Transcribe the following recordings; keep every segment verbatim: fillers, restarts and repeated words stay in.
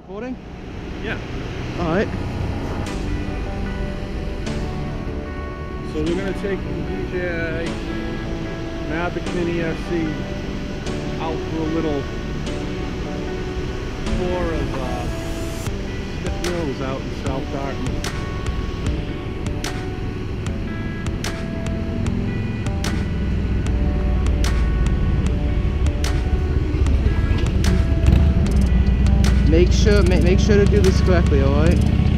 Recording? Yeah. Alright. So we're going to take the D J I Mini S E out for a little tour of uh, Stiff Mills out in South Dartmouth. Make sure, make, make sure to do this correctly, alright?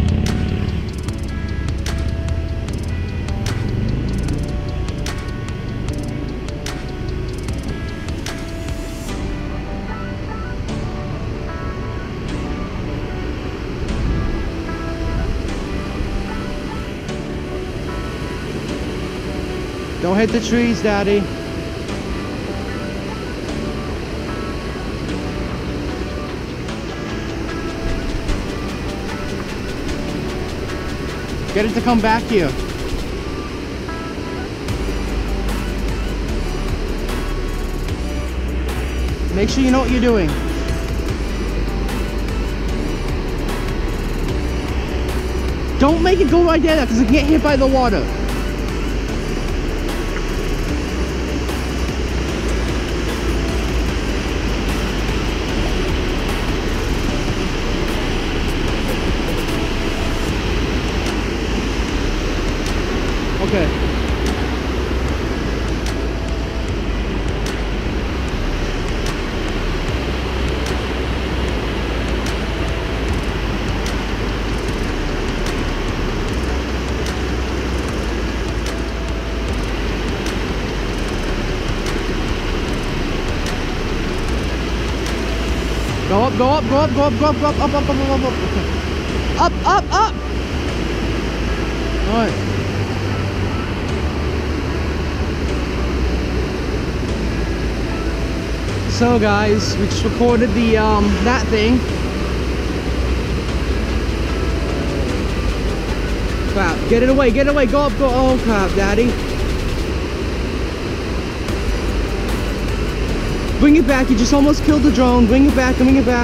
Don't hit the trees, Daddy. Get it to come back here. Make sure you know what you're doing. Don't make it go right there because it can get hit by the water. Okay. Go up, go up, go up, go up, go up, go up, up, up, up, up, up, okay. Up, up, up. All right. So guys, we just recorded the um that thing. Crap, get it away, get it away, go up, go. Oh crap, Daddy. Bring it back, you just almost killed the drone. Bring it back, bring it back.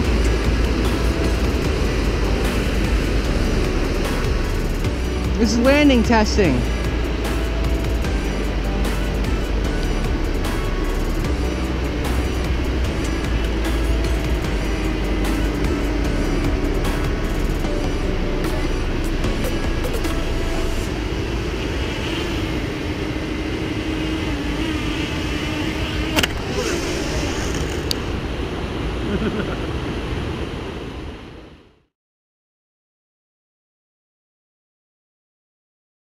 This is landing testing.